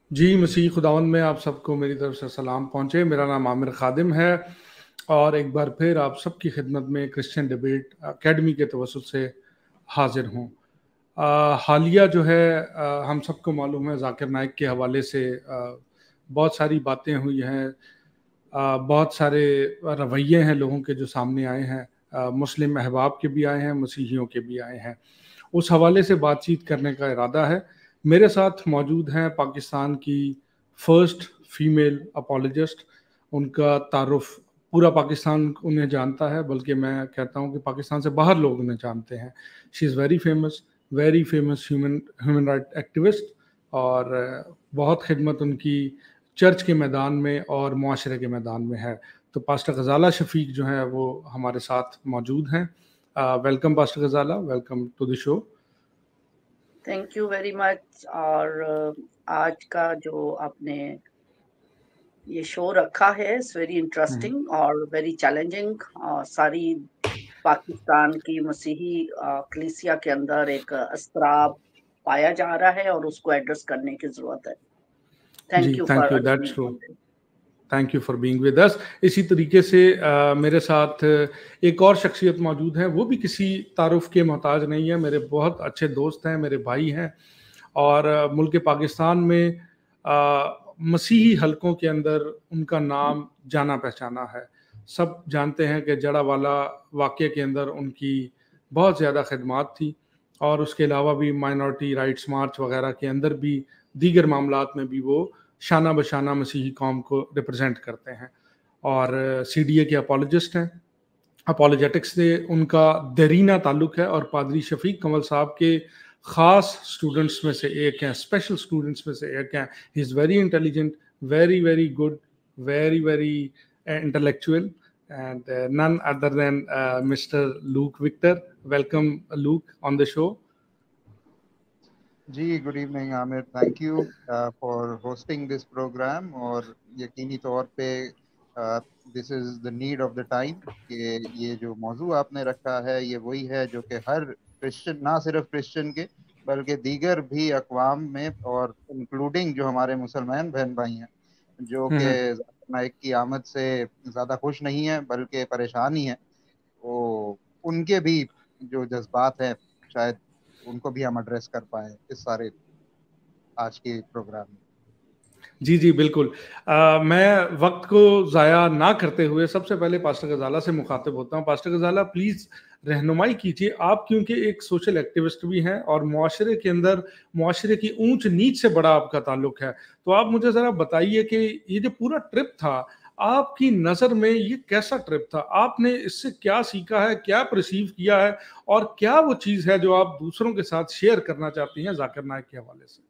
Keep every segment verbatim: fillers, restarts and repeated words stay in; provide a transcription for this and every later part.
जी, मसीह खुदावंद में आप सबको मेरी तरफ से सलाम पहुँचे। मेरा नाम आमिर खादिम है और एक बार फिर आप सबकी खिदमत में क्रिश्चियन डिबेट अकेडमी के तवसुत से हाजिर हूँ। अ, हालिया जो है अ, हम सबको मालूम है ज़ाकिर नाइक के हवाले से अ, बहुत सारी बातें हुई हैं। अ, बहुत सारे रवैये हैं लोगों के जो सामने आए हैं। अ, मुस्लिम अहबाब के भी आए हैं, मसीहियों के भी आए हैं। उस हवाले से बातचीत करने का इरादा है। मेरे साथ मौजूद हैं पाकिस्तान की फर्स्ट फीमेल अपोलोजिस्ट। उनका तारुफ पूरा पाकिस्तान उन्हें जानता है, बल्कि मैं कहता हूँ कि पाकिस्तान से बाहर लोग उन्हें जानते हैं। She is very famous, very famous human human right activist और बहुत खिदमत उनकी चर्च के मैदान में और मुआशरे के मैदान में है। तो पास्टर गजाला शफीक जो हैं वो हमारे साथ मौजूद हैं। Welcome pastor Ghazala, welcome to the show. Thank you very much. और अ, आज का जो आपने ये शो रखा है इट्स वेरी इंटरेस्टिंग और वेरी चैलेंजिंग। सारी पाकिस्तान की मसीही अ, कलीसिया के अंदर एक अस्तराब पाया जा रहा है और उसको एड्रेस करने की जरूरत है। जी, thank you thank for you, that's agreeing true. On this. Thank you for being with us. इसी तरीके से अ, मेरे साथ एक और शख्सियत मौजूद है, वो भी किसी तारुफ के मोहताज नहीं है। मेरे बहुत अच्छे दोस्त हैं, मेरे भाई हैं और अ, मुल्क पाकिस्तान में अ, मसीही हलकों के अंदर उनका नाम जाना पहचाना है। सब जानते हैं कि जड़ावाला वाक़ये के अंदर उनकी बहुत ज़्यादा खिदमात थी और उसके अलावा भी माइनॉरिटी राइट्स मार्च वगैरह के अंदर भी दीगर मामलात में भी वो शाना बशाना मसीही कौम को रिप्रेजेंट करते हैं और सी डी ए के अपोलोजिस्ट हैं। अपोलोजेटिक्स से उनका देरीना ताल्लुक है और पादरी शफीक कमल साहब के ख़ास स्टूडेंट्स में से एक हैं, स्पेशल स्टूडेंट्स में से एक हैं। He is very intelligent, very very good, very very intellectual and uh, none other than uh, Mister Luke Victor. Welcome, Luke, on the show. जी, good evening Aamir, thank you for hosting this programme. और यकीनी तौर पे this is the need of the time कि ये जो मौजू आपने रखा है ये वही है जो कि हर क्रिश्चियन, ना सिर्फ क्रिश्चियन के बल्कि दीगर भी अकवाम में और इंक्लूडिंग जो हमारे मुसलमान बहन भाई हैं जो कि ज़ाकिर नाइक की आमद से ज़्यादा खुश नहीं है बल्कि परेशान ही हैं, वो उनके भी जो जज्बात हैं शायद उनको भी हम एड्रेस कर पाए इस सारे आज के प्रोग्राम में। जी, जी, बिल्कुल। अ, मैं वक़्त को ज़ाया ना करते हुए सबसे पहले पास्टर गज़ाला से मुखातिब होता हूँ। पास्टर गज़ाला, प्लीज़ रहनुमाई कीजिए। आप क्योंकि एक सोशल एक्टिविस्ट भी हैं और मुआशरे के अंदर मुआशरे की ऊँच-नीच से बड़ा आपका ताल्लुक है। तो आप मुझे ज़रा बताइए कि ये जो पूरा ट्रिप था, आपकी नज़र में ये कैसा ट्रिप था? आपने इससे क्या सीखा है, क्या पर्सीव किया है और क्या वो चीज़ है जो आप दूसरों के साथ शेयर करना चाहती हैं ज़ाकिर नाइक के हवाले से?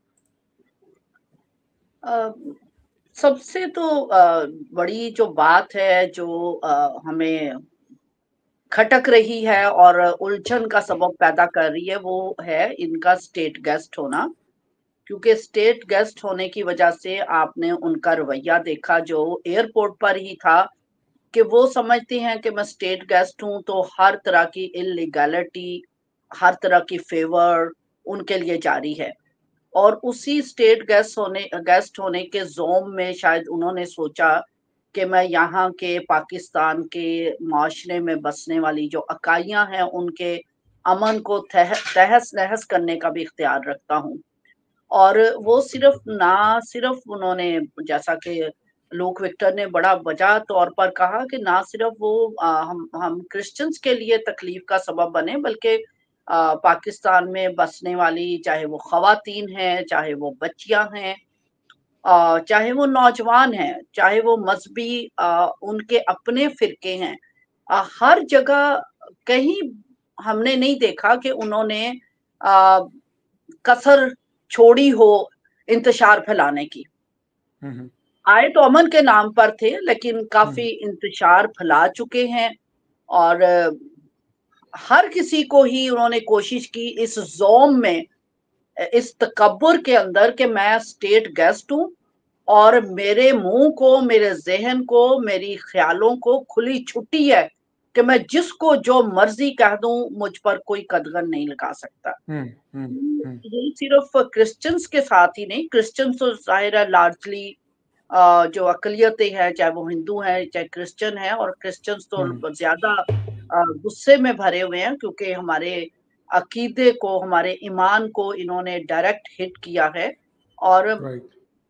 अ, सबसे तो अ, बड़ी जो बात है जो अ, हमें खटक रही है और उलझन का सबब पैदा कर रही है वो है इनका स्टेट गेस्ट होना। क्योंकि स्टेट गेस्ट होने की वजह से आपने उनका रवैया देखा जो एयरपोर्ट पर ही था कि वो समझते हैं कि मैं स्टेट गेस्ट हूँ तो हर तरह की इलीगैलिटी, हर तरह की फेवर उनके लिए जारी है। और उसी स्टेट गेस्ट होने गेस्ट होने के ज़ोम में शायद उन्होंने सोचा कि मैं यहाँ के पाकिस्तान के माशरे में बसने वाली जो अकाइयाँ हैं उनके अमन को तह तहस-नहस करने का भी इख्तियार रखता हूँ। और वो सिर्फ ना सिर्फ उन्होंने, जैसा कि लूक विक्टर ने बड़ा वजह तौर पर कहा कि ना सिर्फ वो अ, हम हम क्रिश्चियंस के लिए तकलीफ का सबब बने बल्कि अ, पाकिस्तान में बसने वाली चाहे वो ख़वातीन हैं, चाहे वो बच्चियाँ हैं, अ, चाहे वो नौजवान हैं, चाहे वो मज़हबी अ, उनके अपने फ़िरके हैं। अ, हर जगह कहीं हमने नहीं देखा कि उन्होंने अ, कसर छोड़ी हो इंतशार फैलाने की। हुँ, हुँ। आए तो अमन के नाम पर थे, लेकिन हुँ, काफ़ी इंतशार फैला चुके हैं और अ, हर किसी को ही उन्होंने कोशिश की इस ज़ोम में, अ, इस तकब्बुर के अंदर कि मैं स्टेट गेस्ट हूँ और मेरे मुँह को, मेरे ज़हन को, मेरी ख़्यालों को खुली छुट्टी है कि मैं जिसको जो मर्जी कह दूं, मुझ पर कोई कदगन नहीं लगा सकता। हम्म हम्म हम्म ये सिर्फ क्रिश्चियंस के साथ ही नहीं, क्रिश्चियंस तो जाहिर है लार्जली जो अकलियतें हैं, चाहे वो हिंदू हैं चाहे क्रिश्चियन है, और क्रिश्चियंस हम्म तो ज्यादा अ, गुस्से में भरे हुए हैं क्योंकि हमारे अकीदे को, हमारे ईमान को इन्होंने डायरेक्ट हिट किया है। और right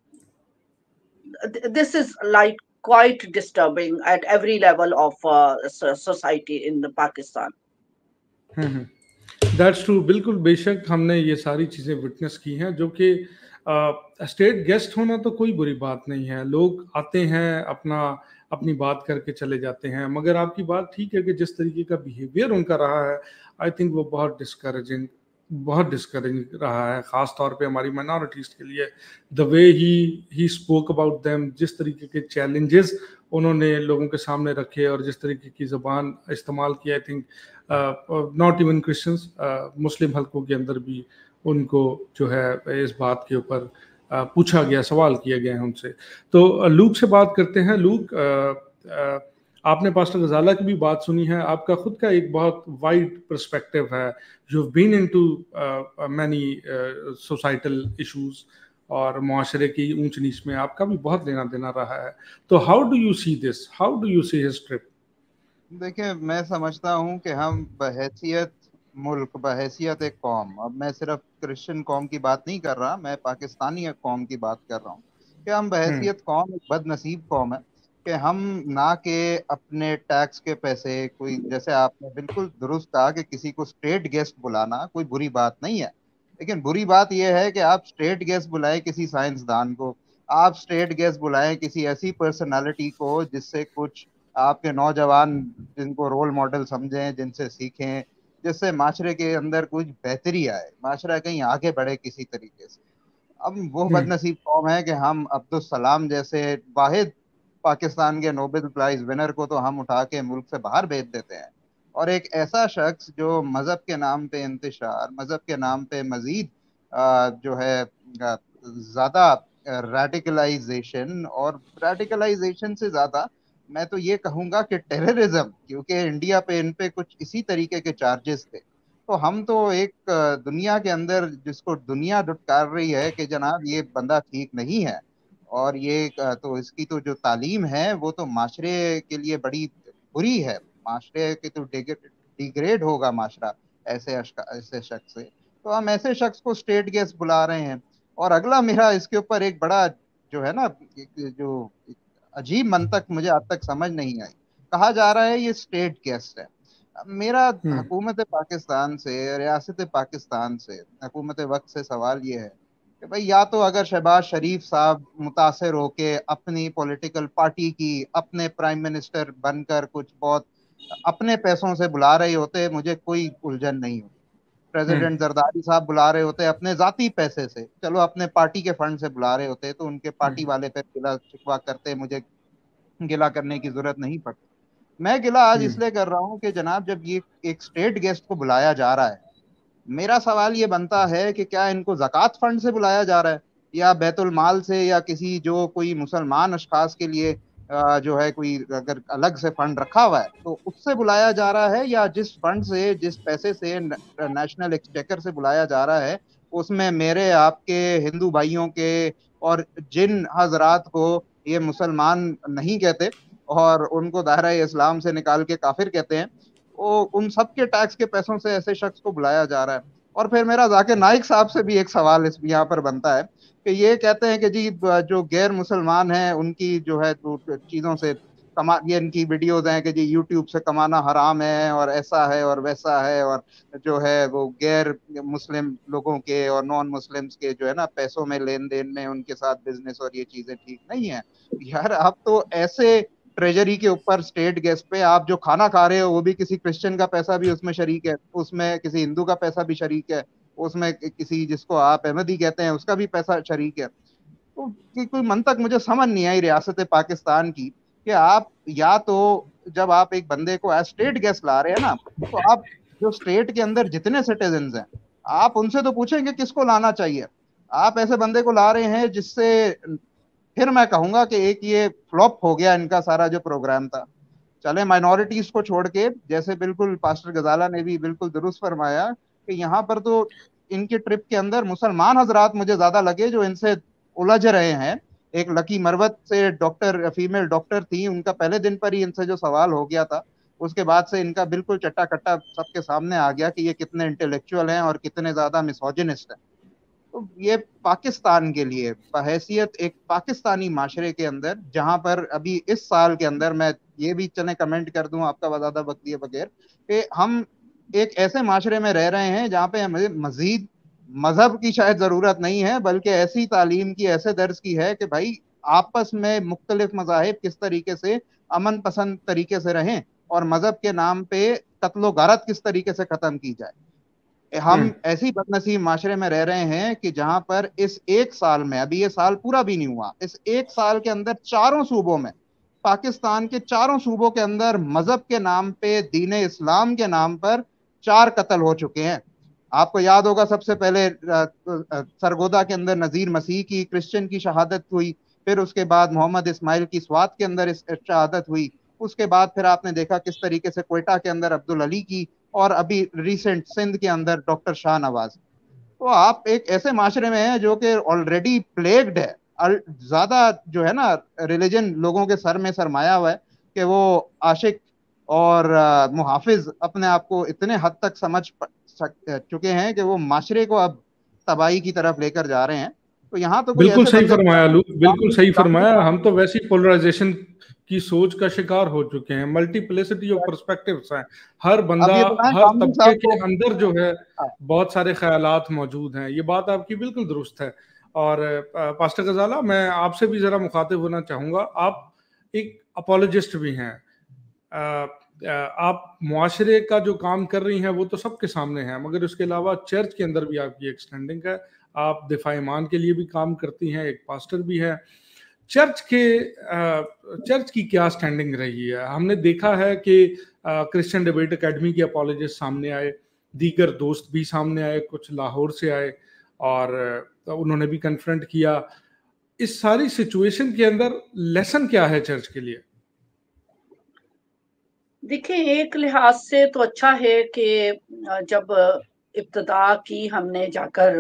this is like quite disturbing at every level of uh, so- society in Pakistan. Hmm that's true, बिल्कुल बेशक हमने ये सारी चीज़ें विटनेस की हैं, जो कि स्टेट गेस्ट होना तो कोई बुरी बात नहीं है, लोग आते हैं अपना अपनी बात करके चले जाते हैं, मगर आपकी बात ठीक है कि जिस तरीके का बिहेवियर उनका रहा है, आई थिंक वो बहुत डिस्करेजिंग बहुत डिस्करेजिंग रहा है, ख़ास तौर पे हमारी माइनॉरिटीज़ के लिए। The way he he spoke about them, जिस तरीके के चैलेंजेस उन्होंने लोगों के सामने रखे और जिस तरीके की ज़बान इस्तेमाल की, I think not even Christians, Muslim हलकों के अंदर भी उनको जो है इस बात के ऊपर uh, पूछा गया, सवाल किया गया है उनसे। तो uh, लूक से बात करते हैं। लूक, uh, uh, आपने पास्टर गजाला की भी बात सुनी है, आपका खुद का एक बहुत वाइड पर्सपेक्टिव है, you have been into many societal issues और मुआशरे की ऊंच नीच में आपका भी बहुत लेना देना रहा है। तो how do you see this, how do you see his trip? देखिए, मैं समझता हूँ कि हम बहैसियत मुल्क, बहैसियत एक कौम, अब मैं सिर्फ क्रिश्चियन कौम की बात नहीं कर रहा, मैं पाकिस्तानी एक कौम की बात कर रहा हूँ, कि हम हम्म बहैसियत कौम एक बदनसीब कौम है कि हम ना के अपने टैक्स के पैसे, कोई जैसे आपने बिल्कुल दुरुस्त कहा कि किसी को स्टेट गेस्ट बुलाना कोई बुरी बात नहीं है, लेकिन बुरी बात यह है कि आप स्टेट गेस्ट बुलाएं किसी साइंसदान को, आप स्टेट गेस्ट बुलाएं किसी ऐसी पर्सनालिटी को जिससे कुछ आपके नौजवान जिनको रोल मॉडल समझें, जिनसे सीखें, जिससे माशरे के अंदर कुछ बेहतरी आए, माशरा कहीं आगे बढ़े किसी तरीके से। अब वो हम्म बदनसीब कौम है कि हम अब्दुल सलाम जैसे वाहिद पाकिस्तान के नोबेल प्राइज विनर को तो हम उठा के मुल्क से बाहर भेज देते हैं, और एक ऐसा शख्स जो मजहब के नाम पे इंतशार, मजहब के नाम पे मजीद अ, जो है अ, ज्यादा रेडिकलाइजेशन, और रेडिकलाइजेशन से ज्यादा मैं तो ये कहूंगा कि टेररिज्म, क्योंकि इंडिया पे इन पे कुछ इसी तरीके के चार्जेस थे। तो हम तो एक अ, दुनिया के अंदर जिसको दुनिया धुटकार रही है कि जनाब ये बंदा ठीक नहीं है, और ये अ, तो इसकी तो जो तालीम है वो तो माशरे के लिए बड़ी बुरी है, माशरे के तो डिग्रेड होगा माशरा ऐसे अशक- ऐसे शख्स से। तो हम ऐसे शख्स को स्टेट गेस्ट बुला रहे हैं। और अगला मेरा इसके ऊपर एक बड़ा जो है ना, एक जो एक अजीब मंतक मुझे आज तक समझ नहीं आई, कहा जा रहा है ये स्टेट गेस्ट है। मेरा हम्म हुकूमत पाकिस्तान से, रियासत पाकिस्तान से, हुकूमत वक्त से सवाल ये है कि भाई, या तो अगर शहबाज शरीफ साहब मुतासर होके अपनी पॉलिटिकल पार्टी की अपने प्राइम मिनिस्टर बनकर कुछ बहुत अपने पैसों से बुला रहे होते, मुझे कोई उलझन नहीं होती। हम्म प्रेसिडेंट जरदारी साहब बुला रहे होते अपने जाती पैसे से, चलो अपने पार्टी के फंड से बुला रहे होते, तो उनके पार्टी हम्म वाले पे गिला शिकवा करते, मुझे गिला करने की जरूरत नहीं पड़ती। मैं गिला आज हम्म इसलिए कर रहा हूँ कि जनाब जब ये एक स्टेट गेस्ट को बुलाया जा रहा है, मेरा सवाल ये बनता है कि क्या इनको जक़ात फंड से बुलाया जा रहा है, या बैतुल माल से, या किसी जो कोई मुसलमान अशखास के लिए अ, जो है कोई अगर अलग से फंड रखा हुआ है तो उससे बुलाया जा रहा है, या जिस फंड से, जिस पैसे से नेशनल एक्सचेकर से बुलाया जा रहा है, उसमें मेरे आपके हिंदू भाइयों के और जिन हजरात को ये मुसलमान नहीं कहते और उनको दायरा इस्लाम से निकाल के काफिर कहते हैं, वो उन सब के टैक्स के पैसों से ऐसे शख्स को बुलाया जा रहा है। और फिर मेरा जाकिर नाइक साहब से भी एक सवाल इस यहाँ पर बनता है कि ये कहते हैं कि जी जो गैर मुसलमान हैं उनकी जो है तो चीजों से कमा, ये इनकी वीडियोज हैं कि जी यूट्यूब से कमाना हराम है और ऐसा है और वैसा है, और जो है वो गैर मुस्लिम लोगों के और नॉन मुस्लिम्स के जो है ना पैसों में लेन देन में उनके साथ बिजनेस और ये चीजें ठीक नहीं है। यार आप तो ऐसे ट्रेजरी के ऊपर स्टेट गेस्ट पे आप जो खाना खा रहे हो वो भी किसी क्रिश्चियन का पैसा भी उसमें शरीक है, उसमें किसी हिंदू का पैसा भी शरीक है, उसमें किसी जिसको आप अहमदी कहते हैं उसका भी पैसा शरीक है। तो कि कोई मंतक मुझे समझ नहीं आई रियासत पाकिस्तान की कि आप या तो जब आप एक बंदे को एज स्टेट गेस्ट ला रहे हैं ना, तो आप जो स्टेट के अंदर जितने सिटीजन हैं आप उनसे तो पूछेंगे किसको लाना चाहिए। आप ऐसे बंदे को ला रहे हैं जिससे फिर मैं कहूंगा कि एक ये फ्लॉप हो गया इनका सारा जो प्रोग्राम था। चले माइनॉरिटीज को छोड़ के, जैसे बिल्कुल पास्टर गजाला ने भी बिल्कुल दुरुस्त फरमाया कि यहाँ पर तो इनके ट्रिप के अंदर मुसलमान हजरात मुझे ज्यादा लगे जो इनसे उलझ रहे हैं। एक लकी मरवत से डॉक्टर, फीमेल डॉक्टर थी, उनका पहले दिन पर ही इनसे जो सवाल हो गया था, उसके बाद से इनका बिल्कुल चट्टा कट्टा सबके सामने आ गया कि ये कितने इंटेलेक्चुअल हैं और कितने ज्यादा मिसोजिनिस्ट हैं। तो ये पाकिस्तान के लिए बहैसियत एक पाकिस्तानी माशरे के अंदर, जहां पर अभी इस साल के अंदर, मैं ये भी चले कमेंट कर दूं आपका ज्यादा वक्त दिए बगैर, कि हम एक ऐसे माशरे में रह रहे हैं जहां पे हमें मजीद मजहब की शायद जरूरत नहीं है, बल्कि ऐसी तालीम की, ऐसे दर्ज की है कि भाई आपस में मुख्तलिफ मजाहिब किस तरीके से अमन पसंद तरीके से रहें और मजहब के नाम पे कत्लो गारत किस तरीके से खत्म की जाए। हम ऐसी बदनसीब माशरे में रह रहे हैं कि जहां पर इस एक साल में, अभी ये साल पूरा भी नहीं हुआ, इस एक साल के अंदर चारों सूबों में, पाकिस्तान के चारों सूबों के अंदर मजहब के नाम पे, दीन इस्लाम के नाम पर चार कत्ल हो चुके हैं। आपको याद होगा सबसे पहले सरगोदा के अंदर नजीर मसीह की, क्रिश्चियन की शहादत हुई, फिर उसके बाद मोहम्मद इस्माइल की स्वात के अंदर शहादत हुई, उसके बाद फिर आपने देखा किस तरीके से क्वेटा के अंदर अब्दुल अली की, और अभी रिसेंट सिंध के अंदर डॉक्टर शाह नवाज। तो आप एक ऐसे माशरे में हैं जो कि ऑलरेडी प्लेग्ड है, ज्यादा जो है ना रिलीजन लोगों के सर में सरमाया हुआ है कि वो आशिक और मुहाफिज अपने आप को इतने हद तक समझ चुके हैं कि वो माशरे को अब तबाही की तरफ लेकर जा रहे हैं। तो यहाँ तो कोई बिल्कुल ऐसे सही बंदे, फरमाया लूक, बिल्कुल सही फरमाया। हम तो वैसी पोलराइजेशन की सोच का शिकार हो चुके हैं, मल्टीप्लिसिटी ऑफ पर्सपेक्टिव्स हैं, हर बंदा, हर तबके के अंदर जो है बहुत सारे ख्यालात मौजूद हैं। ये बात आपकी बिल्कुल दुरुस्त है। और पास्टर गजाला, मैं आपसे भी जरा मुखातिब होना चाहूंगा। आप एक अपोलोजिस्ट भी हैं, आप मुआशरे का जो काम कर रही हैं वो तो सबके सामने है, मगर उसके अलावा चर्च के अंदर भी आपकी एक स्टैंडिंग है, आप दिफा ईमान के लिए भी काम करती हैं, एक पास्टर भी है। चर्च के चर्च की क्या स्टैंडिंग रही है? हमने देखा है कि क्रिश्चियन डिबेट एकेडमी के अपॉलोजिस्ट सामने आए, दीगर दोस्त भी सामने आए, कुछ लाहौर से आए और उन्होंने भी कन्फ्रंट किया। इस सारी सिचुएशन के अंदर लेसन क्या है चर्च के लिए? देखिए, एक लिहाज से तो अच्छा है कि जब इब्तिदा की हमने जाकर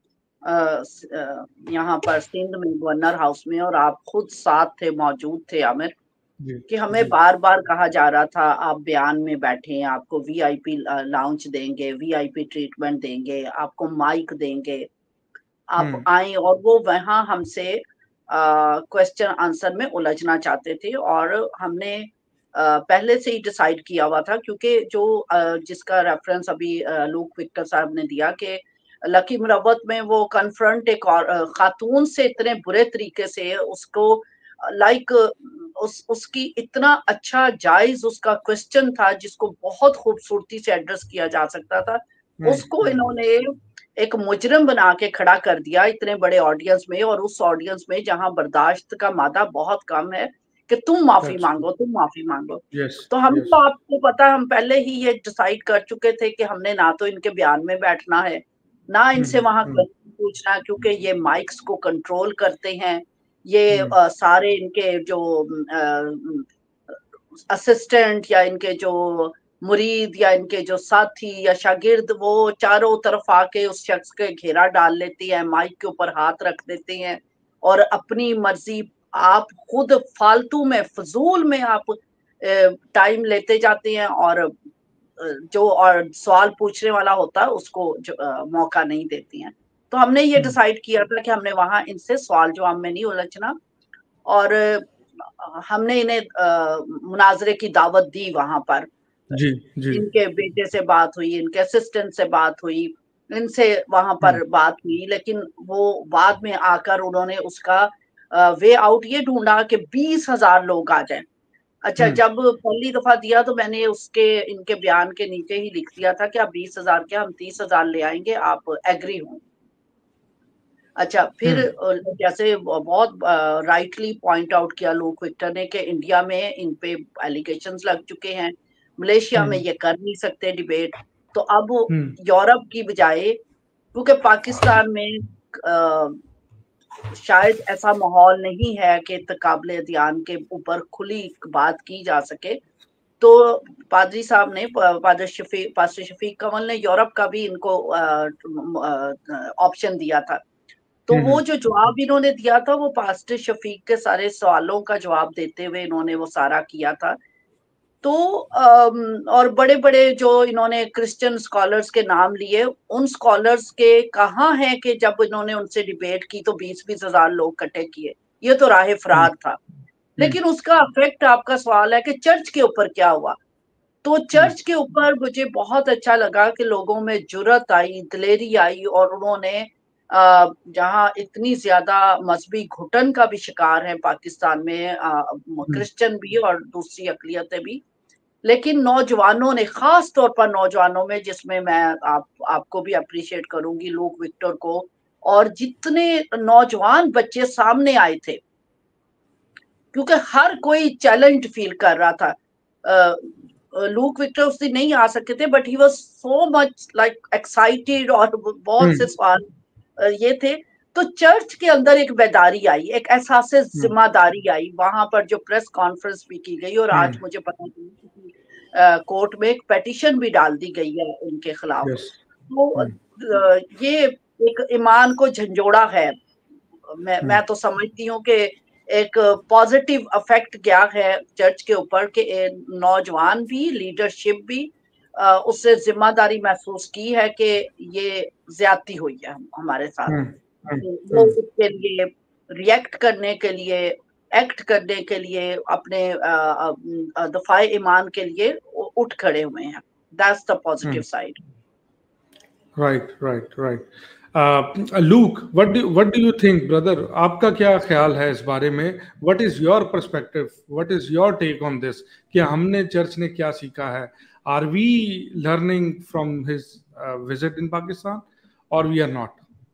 यहाँ पर सिंध में गवर्नर हाउस में, और आप खुद साथ थे, मौजूद थे आमिर, कि हमें बार बार कहा जा रहा था आप बयान में बैठे, आपको वीआईपी लाउंज देंगे, वीआईपी ट्रीटमेंट देंगे, आपको माइक देंगे, आप आए, और वो वहां हमसे क्वेश्चन आंसर में उलझना चाहते थे। और हमने Uh, पहले से ही डिसाइड किया हुआ था, क्योंकि जो uh, जिसका रेफरेंस अभी uh, लूक विक्टर साहब ने दिया कि लकी मरवत में वो कन्फ्रंट एक और uh, खातून से इतने बुरे तरीके से उसको लाइक uh, उस उसकी इतना अच्छा जायज उसका क्वेश्चन था जिसको बहुत खूबसूरती से एड्रेस किया जा सकता था, उसको इन्होंने एक मुजरिम बना के खड़ा कर दिया इतने बड़े ऑडियंस में, और उस ऑडियंस में जहां बर्दाश्त का मादा बहुत कम है कि तुम माफी मांगो, तुम माफी मांगो। yes, तो हम yes. तो आपको पता, हम पहले ही ये डिसाइड कर चुके थे कि हमने ना तो इनके बयान में बैठना है, ना इनसे वहां क्वेश्चन पूछना, क्योंकि ये माइक्स को कंट्रोल करते हैं, ये आ, सारे इनके जो असिस्टेंट या इनके जो मुरीद या इनके जो साथी या शागिर्द, वो चारों तरफ आके उस शख्स के घेरा डाल लेती है, माइक के ऊपर हाथ रख देते हैं और अपनी मर्जी आप खुद फालतू में, फजूल में आप टाइम लेते जाते हैं, और जो और सवाल पूछने वाला होता है उसको जो, आ, मौका नहीं देती हैं। तो हमने ये डिसाइड किया था कि हमने वहां इनसे सवाल जवाब में नहीं उलझना, और हमने इन्हें मुनाजरे की दावत दी वहां पर। जी, जी। इनके बेटे से बात हुई, इनके असिस्टेंट से बात हुई, इनसे वहां पर बात हुई, लेकिन वो बाद में आकर उन्होंने उसका वे आउट ये ढूंढा कि बीस हजार लोग आ जाएं। अच्छा, जब पहली दफा दिया तो मैंने उसके इनके बयान के नीचे ही लिख दिया था कि आप बीस हजार के हम तीस हजार ले आएंगे, आप एग्री हो। अच्छा, फिर जैसे बहुत राइटली पॉइंट आउट किया लूक विक्टर ने कि इंडिया में इन पे एलिगेशंस लग चुके हैं, मलेशिया में ये कर नहीं सकते डिबेट, तो अब यूरोप की बजाय, क्योंकि पाकिस्तान में आ, शायद ऐसा माहौल नहीं है कि तकाबले अदियान के ऊपर खुली बात की जा सके, तो पादरी साहब ने, पादर शफीक पास्टर शफीक कंवल ने यूरोप का भी इनको ऑप्शन दिया था। तो वो जो जवाब इन्होंने दिया था वो पास्टर शफीक के सारे सवालों का जवाब देते हुए इन्होंने वो सारा किया था। तो और बड़े बड़े जो इन्होंने क्रिश्चियन स्कॉलर्स के नाम लिए, उन स्कॉलर्स के कहाँ है कि जब इन्होंने उनसे डिबेट की तो बीस बीस हजार लोग इकट्ठे किए, ये तो राह फरार था। लेकिन उसका इफेक्ट, आपका सवाल है कि चर्च के ऊपर क्या हुआ, तो चर्च के ऊपर मुझे बहुत अच्छा लगा कि लोगों में जुर्रत आई, दिलेरी आई, और उन्होंने जहां इतनी ज्यादा मजहबी घुटन का भी शिकार है पाकिस्तान में, क्रिश्चियन भी और दूसरी अकलियतें भी, लेकिन नौजवानों ने, खास तौर पर नौजवानों में, जिसमें मैं आप आपको भी अप्रिशिएट करूंगी, लूक विक्टर को, और जितने नौजवान बच्चे सामने आए थे, क्योंकि हर कोई चैलेंज फील कर रहा था। लूक विक्टर उस दिन नहीं आ सके थे, but he was so much like excited, और बहुत से सवाल ये थे। तो चर्च के अंदर एक बेदारी आई, एक एहसास जिम्मेदारी आई, वहां पर जो प्रेस कॉन्फ्रेंस भी की गई, और आज मुझे पता नहीं कोर्ट में एक पेटिशन भी डाल दी गई है उनके खिलाफ। तो ये एक ईमान को झंझोड़ा है। मैं मैं तो समझती हूँ कि एक पॉजिटिव इफेक्ट गया है चर्च के ऊपर, कि नौजवान भी, लीडरशिप भी उससे जिम्मेदारी महसूस की है कि ये ज्यादती हुई है हमारे साथ। वो उसके लिए रिएक्ट करने के लिए, एक्ट करने के लिए, अपने दफाए ईमान के लिए उठ खड़े हुए हैं। That's the positive side. Right right right. Look, what do what do you think brother, आपका क्या ख्याल है इस बारे में? What is your perspective, what is your take on this, कि हमने, चर्च ने क्या सीखा है? Are we learning from his visit in Pakistan और वी आर नॉट?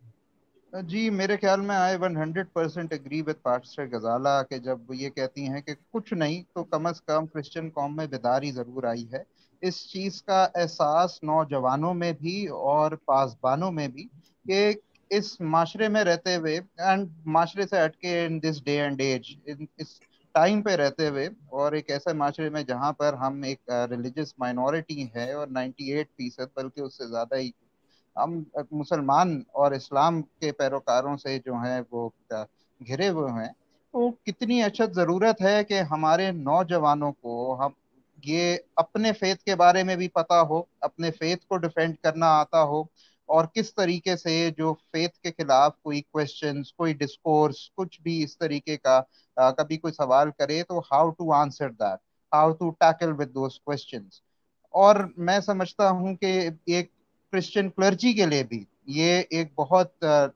जी, मेरे ख्याल में I one hundred percent agree with pastor Ghazala कि जब ये कहती हैं कि कुछ नहीं तो कम अज कम क्रिश्चियन कौम में बेदारी ज़रूर आई है। इस चीज़ का एहसास नौजवानों में भी और पासबानों में भी, कि इस माशरे में रहते हुए, एंड माशरे से हटके, in this day and age, इस टाइम पे रहते हुए, और एक ऐसे माशरे में जहाँ पर हम एक रिलीजियस माइनॉरिटी है, और नाइन्टी एट फीसद बल्कि उससे ज़्यादा ही हम मुसलमान और इस्लाम के पैरोकारों से जो है वो घिरे हुए हैं, तो कितनी अशद ज़रूरत है कि हमारे नौजवानों को हम ये अपने फेथ के बारे में भी पता हो, अपने फेथ को डिफेंड करना आता हो, और किस तरीके से जो फेथ के खिलाफ कोई क्वेश्चंस, कोई डिस्कोर्स, कुछ भी इस तरीके का आ, कभी कोई सवाल करे तो how to answer that, how to tackle with those questions. और मैं समझता हूँ कि एक क्रिश्चियन क्लर्जी के लिए भी ये एक बहुत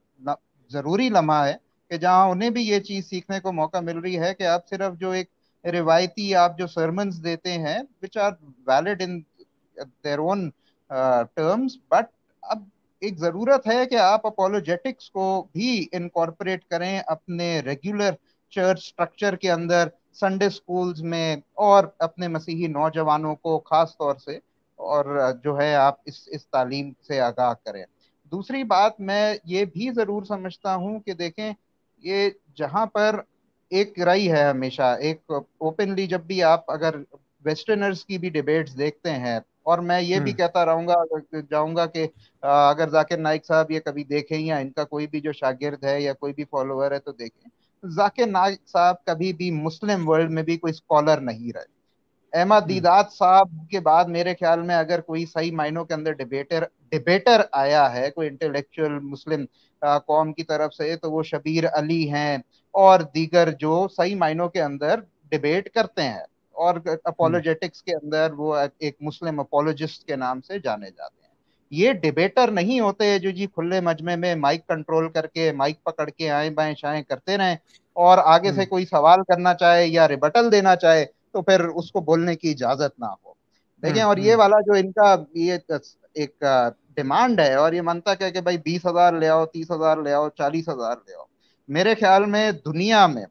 ज़रूरी लम्हा है कि जहाँ उन्हें भी ये चीज़ सीखने को मौका मिल रही है कि आप सिर्फ जो एक रिवायती आप जो सरमन्स देते हैं, which are valid in their own terms, but अब एक ज़रूरत है कि आप अपोलोजेटिक्स को भी इनकॉर्पोरेट करें अपने रेगुलर चर्च स्ट्रक्चर के अंदर, संडे स्कूल्स में, और अपने मसीही नौजवानों को खास तौर से, और जो है आप इस इस तालीम से आगाह करें। दूसरी बात, मैं ये भी ज़रूर समझता हूँ कि देखें, ये जहाँ पर एक रही है हमेशा, एक ओपनली, जब भी आप अगर वेस्टर्नर्स की भी डिबेट्स देखते हैं, और मैं ये भी कहता रहूँगा जाऊँगा कि अगर जाकिर नाइक साहब ये कभी देखें, या इनका कोई भी जो शागिर्द है या कोई भी फॉलोअर है तो देखें, जाकिर नाइक साहब कभी भी मुस्लिम वर्ल्ड में भी कोई स्कॉलर नहीं रहे। अहमद दीदात साहब के बाद मेरे ख्याल में अगर कोई सही मायनों के अंदर डिबेटर डिबेटर आया है, कोई इंटेलेक्चुअल मुस्लिम कौम की तरफ से, तो वो शबीर अली हैं, और दीगर जो सही मायनों के अंदर डिबेट करते हैं, और अपोलोजेटिक्स के अंदर वो एक मुस्लिम अपोलोजिस्ट के नाम से जाने जाते हैं। ये डिबेटर नहीं होते जो जी खुले मजमे में माइक कंट्रोल करके, माइक पकड़ के आए बाएं शाएं करते रहें, और आगे से कोई सवाल करना चाहे या रिबटल देना चाहे तो फिर उसको बोलने की इजाजत ना हो। देखें, और ये वाला जो इनका ये एक डिमांड है, और ये मानता है कि भाई बीस हजार ले आओ, तीस हजार ले आओ, चालीस हजार ले आओ, मेरे ख्याल में दुनिया में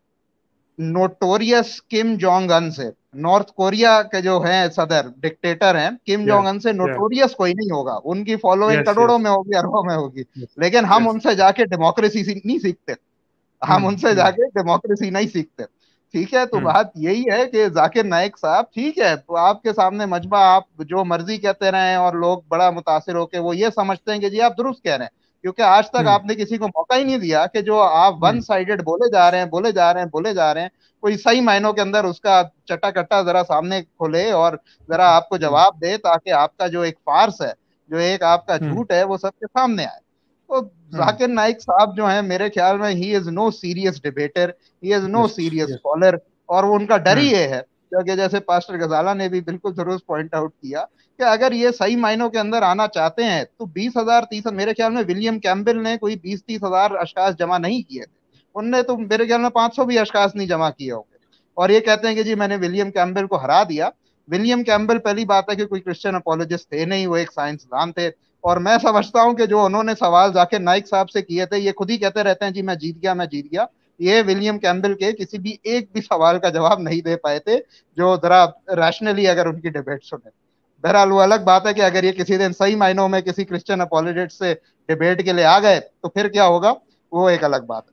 नोटोरियस किम जोंग अन से, नॉर्थ कोरिया के जो हैं सदर डिक्टेटर हैं, किम जोंग अन से नोटोरियस कोई नहीं होगा। उनकी फॉलोइंग करोड़ों में होगी, अरबों में होगी, लेकिन हम उनसे जाके डेमोक्रेसी नहीं सीखते, हम उनसे जाके डेमोक्रेसी नहीं सीखते। ठीक है, तो बात यही है कि जाकिर नाइक साहब, ठीक है, तो आपके सामने मजमा, आप जो मर्जी कहते रहे और लोग बड़ा मुतासिर होके वो ये समझते हैं कि जी आप दुरुस्त कह रहे हैं, क्योंकि आज तक आपने किसी को मौका ही नहीं दिया कि जो आप वन साइडेड बोले जा रहे हैं बोले जा रहे हैं बोले जा रहे हैं कोई सही मायनों के अंदर उसका चट्टा कट्टा जरा सामने खोले और जरा आपको जवाब दे, ताकि आपका जो एक फार्स है, जो एक आपका झूठ है, वो सबके सामने आए। तो जाकिर नाइक साहब जो है, मेरे ख्याल में he is no serious debater, he is no serious scholar, और वो उनका डर ही ये है, क्योंकि जैसे पास्टर गजाला ने भी बिल्कुल जरूर पॉइंट आउट किया कि अगर ये सही मायनों के अंदर आना चाहते हैं तो बीस हजार तीस मेरे ख्याल में विलियम कैम्बेल ने कोई बीस तीस हजार अशखास जमा नहीं किए थे, उनने तो मेरे ख्याल में पांच सौ भी अशखास नहीं जमा किए होंगे, और ये कहते हैं कि जी मैंने विलियम कैम्बेल को हरा दिया। विलियम कैम्बेल पहली बात है कि कोई क्रिश्चियन अपोलोजिस्ट थे नहीं, वो एक साइंसदान थे, और मैं समझता हूं कि जो उन्होंने सवाल जाकिर नाइक साहब से किए थे, ये खुद ही कहते रहते हैं जी मैं जीत गया मैं जीत गया, ये विलियम कैम्बेल के किसी भी एक भी सवाल का जवाब नहीं दे पाए थे, जो जरा रैशनली अगर उनकी डिबेट सुने। बहरहाल वो अलग बात है कि अगर ये किसी दिन सही मायनों में किसी क्रिश्चियन अपोलोजिस्ट से डिबेट के लिए आ गए तो फिर क्या होगा, वो एक अलग बात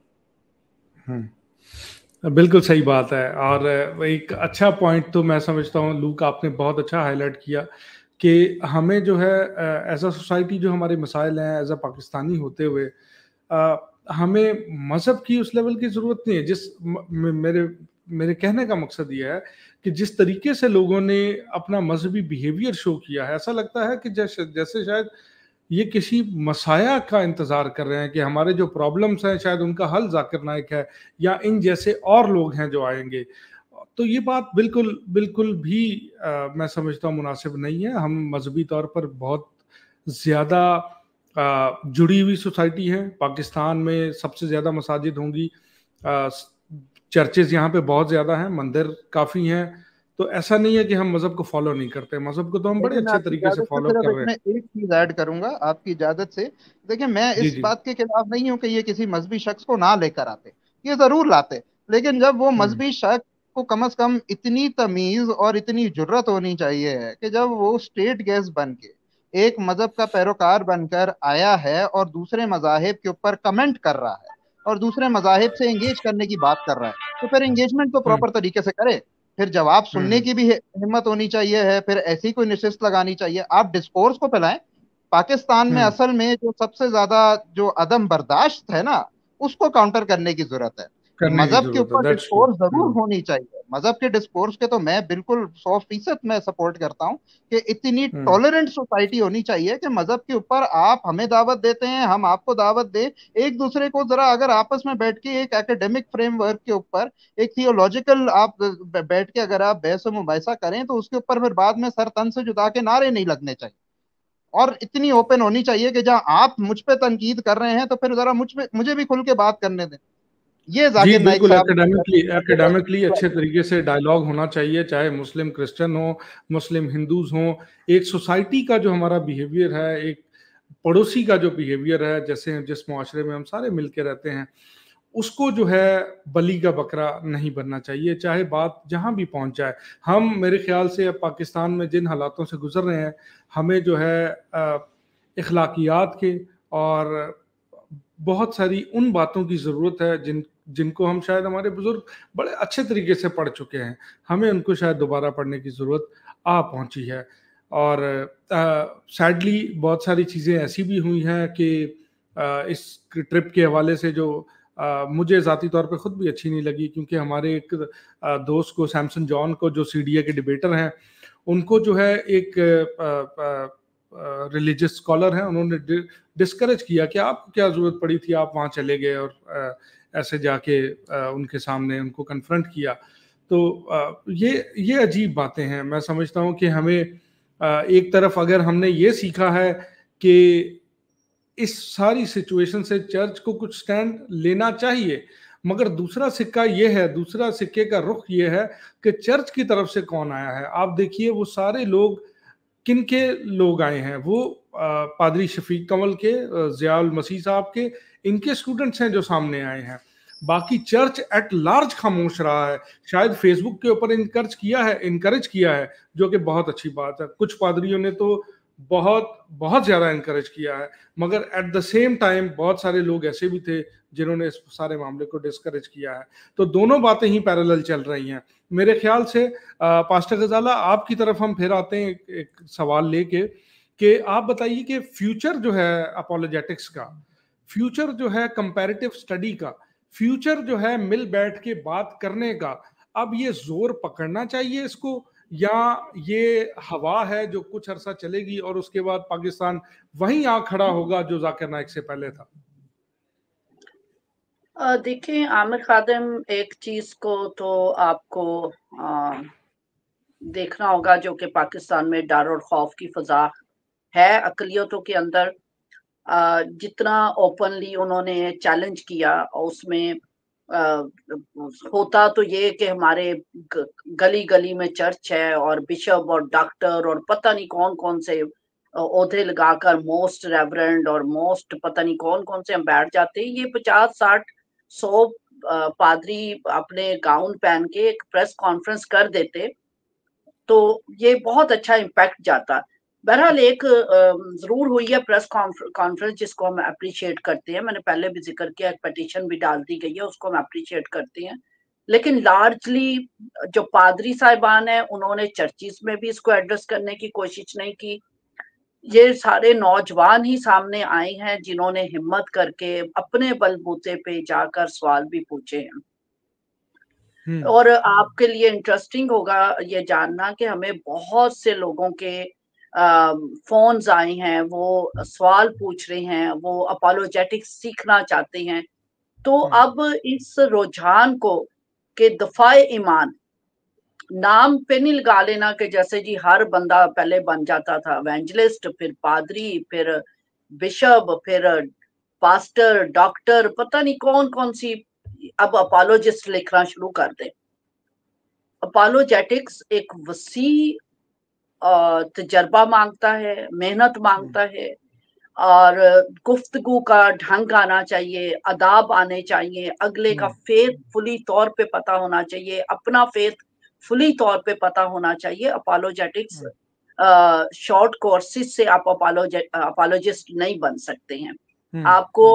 है। बिल्कुल सही बात है, और एक अच्छा पॉइंट तो मैं समझता हूँ लूक आपने बहुत अच्छा हाईलाइट किया कि हमें जो है एज अ सोसाइटी जो हमारे मसाइल हैं एज अ पाकिस्तानी होते हुए आ, हमें मजहब की उस लेवल की ज़रूरत नहीं है। जिस म, मेरे मेरे कहने का मकसद ये है कि जिस तरीके से लोगों ने अपना मजहबी बिहेवियर शो किया है, ऐसा लगता है कि जैसे जैसे शायद ये किसी मसाया का इंतज़ार कर रहे हैं कि हमारे जो प्रॉब्लम्स हैं शायद उनका हल जाकिर नाइक है या इन जैसे और लोग हैं जो आएंगे। तो ये बात बिल्कुल बिल्कुल भी आ, मैं समझता हूँ मुनासिब नहीं है। हम मजहबी तौर पर बहुत ज़्यादा जुड़ी हुई सोसाइटी है। पाकिस्तान में सबसे ज़्यादा मसाजिद होंगी, चर्चेज यहाँ पे बहुत ज़्यादा हैं, मंदिर काफ़ी हैं, तो ऐसा नहीं है कि हम मजहब को फॉलो नहीं करते, मजहब को तो हम बड़े अच्छे तरीके से फॉलो कर रहे हैं। मैं एक चीज ऐड करूंगा आपकी इजाजत से। देखिए, मैं इस बात के खिलाफ नहीं हूं कि ये किसी मजहबी शख्स को ना लेकर आते, ये जरूर लाते, लेकिन जब वो मजहबी शख्स को कम से कम इतनी तमीज और इतनी जुर्रत होनी चाहिए है कि जब वो स्टेट गेस्ट बन के एक मजहब का पैरोकार बनकर आया है और दूसरे मजाहिब के ऊपर कमेंट कर रहा है और दूसरे मजाहिब से एंगेज करने की बात कर रहा है, तो फिर एंगेजमेंट तो प्रॉपर तरीके से करे, फिर जवाब सुनने की भी हिम्मत होनी चाहिए है, फिर ऐसी कोई नशिस्त लगानी चाहिए। आप डिस्कोर्स को फैलाएं। पाकिस्तान में असल में जो सबसे ज्यादा जो अदम बर्दाश्त है ना, उसको काउंटर करने की जरूरत है। मजहब के ऊपर डिस्कोर्स जरूर होनी चाहिए, मजहब के डिस्कोर्स के तो मैं बिल्कुल सौ फीसद में सपोर्ट करता हूं कि इतनी टॉलरेंट सोसाइटी होनी चाहिए कि मजहब के ऊपर आप हमें दावत देते हैं, हम आपको दावत दे, एक दूसरे को जरा अगर आपस में बैठ के एक एकेडमिक फ्रेमवर्क के ऊपर एक थियोलॉजिकल आप बैठ के अगर आप बहस मुबाहिसा करें तो उसके ऊपर फिर बाद में सर तन से जुदा के नारे नहीं लगने चाहिए, और इतनी ओपन होनी चाहिए कि जहां आप मुझ पे तनकीद कर रहे हैं तो फिर जरा मुझ पे मुझे भी खुल के बात करने दें। ये जी बिल्कुल, एकेडमिकली एकेडमिकली अच्छे तरीके से डायलॉग होना चाहिए, चाहे मुस्लिम क्रिश्चियन हो, मुस्लिम हिंदूज हो। एक सोसाइटी का जो हमारा बिहेवियर है, एक पड़ोसी का जो बिहेवियर है, जैसे जिस मुआशरे में हम सारे मिलके रहते हैं, उसको जो है बली का बकरा नहीं बनना चाहिए, चाहे बात जहां भी पहुंच जाए। हम मेरे ख्याल से अब पाकिस्तान में जिन हालातों से गुजर रहे हैं, हमें जो है इखलाकियात के और बहुत सारी उन बातों की ज़रूरत है जिन जिनको हम शायद हमारे बुजुर्ग बड़े अच्छे तरीके से पढ़ चुके हैं, हमें उनको शायद दोबारा पढ़ने की ज़रूरत आ पहुंची है। और सैडली बहुत सारी चीज़ें ऐसी भी हुई हैं कि इस ट्रिप के हवाले से जो आ, मुझे ज़ाती तौर पे ख़ुद भी अच्छी नहीं लगी, क्योंकि हमारे एक आ, दोस्त को, सैमसन जॉन को, जो सी डी ए के डिबेटर हैं, उनको जो है एक रिलीजियस स्कॉलर हैं, उन्होंने डिस्करेज किया कि आपको क्या ज़रूरत पड़ी थी, आप वहाँ चले गए और आ, ऐसे जाके आ, उनके सामने उनको कन्फ्रंट किया। तो आ, ये ये अजीब बातें हैं। मैं समझता हूँ कि हमें आ, एक तरफ अगर हमने ये सीखा है कि इस सारी सिचुएशन से चर्च को कुछ स्टैंड लेना चाहिए, मगर दूसरा सिक्का ये है, दूसरा सिक्के का रुख ये है कि चर्च की तरफ से कौन आया है। आप देखिए वो सारे लोग किन के लोग आए हैं, वो आ, पादरी शफीक कंवल के, ज़ियाउल मसीह साहब के, इनके स्टूडेंट्स हैं जो सामने आए हैं। बाकी चर्च एट लार्ज खामोश रहा है। शायद फेसबुक के ऊपर इनकरेज किया है इनकरेज किया है जो कि बहुत अच्छी बात है। कुछ पादरियों ने तो बहुत बहुत ज़्यादा इनकरेज किया है, मगर एट द सेम टाइम बहुत सारे लोग ऐसे भी थे जिन्होंने इस सारे मामले को डिस्करेज किया है। तो दोनों बातें ही पैरेलल चल रही हैं मेरे ख्याल से। पास्टर गजाला, आपकी तरफ हम फिर आते हैं एक, एक सवाल लेके कि आप बताइए कि फ्यूचर जो है अपोलोजेटिक्स का, फ्यूचर जो है कंपैरेटिव स्टडी का, फ्यूचर जो है मिल बैठ के बात करने का, अब ये जोर पकड़ना चाहिए इसको, या ये हवा है जो कुछ अरसा चलेगी और उसके बाद पाकिस्तान वहीं आ खड़ा होगा जो जाकिर नाइक से पहले था? देखिए आमिर खादिम, एक चीज को तो आपको आ, देखना होगा, जो कि पाकिस्तान में डर और खौफ की फजा है अकलियतों के अंदर। आ, जितना ओपनली उन्होंने चैलेंज किया, उसमें आ, होता तो ये कि हमारे ग, गली गली में चर्च है और बिशप और डॉक्टर और पता नहीं कौन कौन से ओहदे लगाकर मोस्ट रेवरेंड और मोस्ट पता नहीं कौन कौन से हम बैठ जाते हैं। ये पचास साठ सौ पादरी अपने गाउन पहन के एक प्रेस कॉन्फ्रेंस कर देते तो ये बहुत अच्छा इम्पैक्ट जाता। बहरहाल एक जरूर हुई है प्रेस कॉन्फ्रेंस जिसको हम अप्रिशिएट करते हैं। मैंने पहले भी जिक्र किया, एक पिटीशन भी डाल दी गई है, उसको हम अप्रिशिएट करते हैं। लेकिन लार्जली जो पादरी साहिबान है उन्होंने चर्चिस में भी इसको एड्रेस करने की कोशिश नहीं की। ये सारे नौजवान ही सामने आए हैं जिन्होंने हिम्मत करके अपने बलबूते पे जाकर सवाल भी पूछे हैं। और आपके लिए इंटरेस्टिंग होगा ये जानना कि हमें बहुत से लोगों के फोन्स आए हैं, वो सवाल पूछ रहे हैं, वो अपोलोजेटिक्स सीखना चाहते हैं। तो अब इस रुझान को के दफाए ईमान नाम पे नहीं लगा लेना कि जैसे जी हर बंदा पहले बन जाता था एवेंजलिस्ट, फिर पादरी, फिर बिशप, फिर पास्टर, डॉक्टर, पता नहीं कौन कौन सी अब अपोलोजिस्ट लिखना शुरू कर दे। अपोलोजेटिक्स एक वसी तजर्बा मांगता है, मेहनत मांगता है, और गुफ्तगू का ढंग आना चाहिए, अदाब आने चाहिए, अगले का फेथ फुली तौर पे पता होना चाहिए, अपना फेथ फुली तौर पे पता होना चाहिए। अपोलोजेटिक्स शॉर्ट कोर्सेज से आप अपोलोजिस्ट नहीं बन सकते हैं। आपको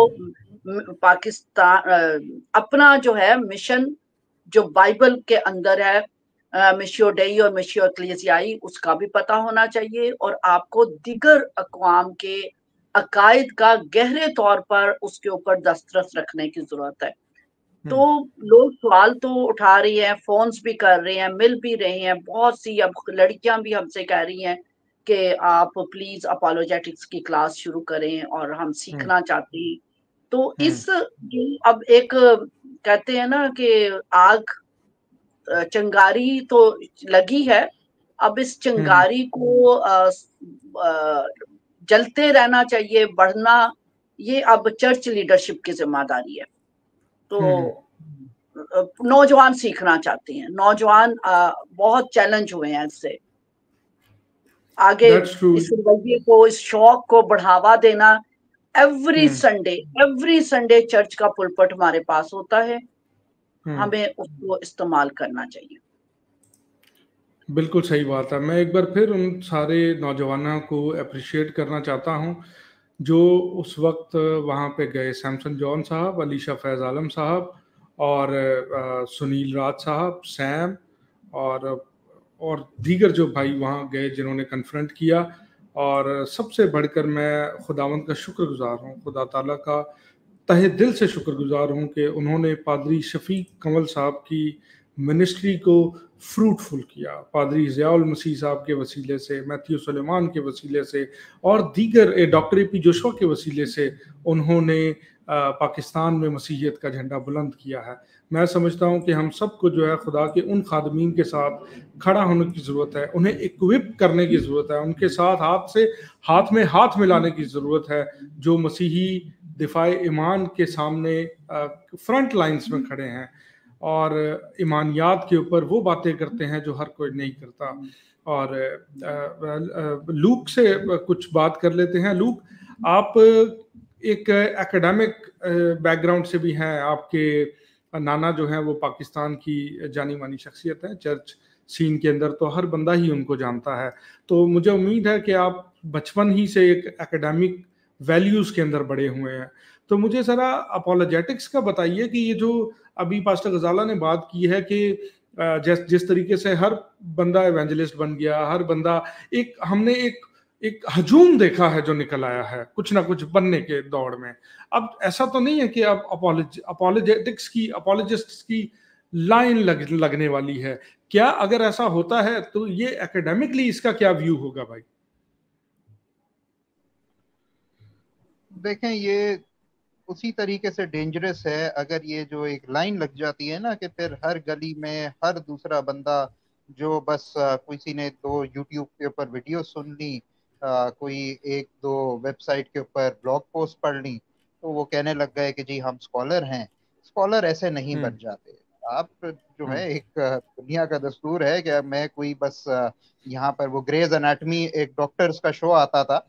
पाकिस्तान अपना जो है मिशन जो बाइबल के अंदर है, मिशियो डेई और मिशियो एक्लेसियाई, उसका भी पता होना चाहिए, और आपको दिगर अक़वाम के अकायद का गहरे तौर पर उसके ऊपर दस्तरस रखने की जरूरत है। तो लोग सवाल तो उठा रही हैं, फोन्स भी कर रहे हैं, मिल भी रहे हैं, बहुत सी अब लड़कियां भी हमसे कह रही हैं कि आप प्लीज अपोलोजेटिक्स की क्लास शुरू करें और हम सीखना चाहते हैं। तो इस अब एक कहते हैं ना कि आग चिंगारी तो लगी है, अब इस चिंगारी को आ, आ, जलते रहना चाहिए, बढ़ना, ये अब चर्च लीडरशिप की जिम्मेदारी है। तो नौजवान सीखना चाहते हैं, नौजवान आ, बहुत चैलेंज हुए हैं इससे आगे, इस रवैये को, इस शौक को बढ़ावा देना। Every Sunday every Sunday church का पुलपट हमारे पास होता है, हमें उसको इस्तेमाल करना चाहिए। बिल्कुल सही बात है। मैं एक बार फिर उन सारे नौजवानों को अप्रिशिएट करना चाहता हूं जो उस वक्त वहां पे गए, सैमसन जॉन साहब, अलीशा फैज़ आलम साहब और आ, सुनील राज साहब, सैम और और दीगर जो भाई वहाँ गए जिन्होंने कन्फ्रंट किया। और सबसे बढ़कर मैं खुदावंद का शुक्रगुजार हूँ, खुदा ताला का तहे दिल से शुक्रगुजार हूँ कि उन्होंने पादरी शफीक कंवल साहब की मिनिस्ट्री को फ्रूटफुल किया। पादरी ज़ियाउल मसीह साहब के वसीले से, मैथ्यू सुलेमान के वसीले से और दीगर डॉक्टर ए पी जोशुआ के वसीले से उन्होंने पाकिस्तान में मसीहियत का झंडा बुलंद किया है। मैं समझता हूँ कि हम सबको जो है खुदा के उन खादमीन के साथ खड़ा होने की ज़रूरत है, उन्हें इक्विप करने की ज़रूरत है, उनके साथ हाथ से हाथ में हाथ मिलाने की ज़रूरत है, जो मसीही दिफाए ईमान के सामने फ्रंट लाइंस में खड़े हैं और ईमानियात के ऊपर वो बातें करते हैं जो हर कोई नहीं करता। और लूक से कुछ बात कर लेते हैं। लूक, आप एक एकेडमिक बैकग्राउंड से भी हैं, आपके नाना जो हैं वो पाकिस्तान की जानी मानी शख्सियत हैं, चर्च सीन के अंदर, तो हर बंदा ही उनको जानता है। तो मुझे उम्मीद है कि आप बचपन ही से एक एकेडमिक वैल्यूज़ के अंदर बड़े हुए हैं। तो मुझे ज़रा अपोलोजेटिक्स का बताइए कि ये जो अभी पास्टर गजाला ने बात की है कि जिस जिस तरीके से हर बंदा एवेंजलिस्ट बन गया, हर बंदा एक हमने एक एक हजूम देखा है जो निकल आया है कुछ ना कुछ बनने के दौड़ में। अब ऐसा तो नहीं है कि अब अपोलोज अपोलोजेटिक्स की अपोलोजिस्ट्स की लाइन लग, लगने वाली है। क्या अगर ऐसा होता है तो ये एकेडमिकली इसका क्या व्यू होगा भाई? देखें, ये उसी तरीके से डेंजरस है अगर ये जो एक लाइन लग जाती है ना कि फिर हर गली में हर दूसरा बंदा जो बस किसी ने दो यूट्यूब के ऊपर वीडियो सुन ली, आ, कोई एक दो वेबसाइट के ऊपर ब्लॉग पोस्ट पढ़ ली, तो वो कहने लग गए कि जी हम स्कॉलर हैं। स्कॉलर ऐसे नहीं बन जाते। आप जो है, एक दुनिया का दस्तूर है कि मैं कोई बस यहाँ पर वो ग्रेज एनाटमी एक डॉक्टर्स का शो आता था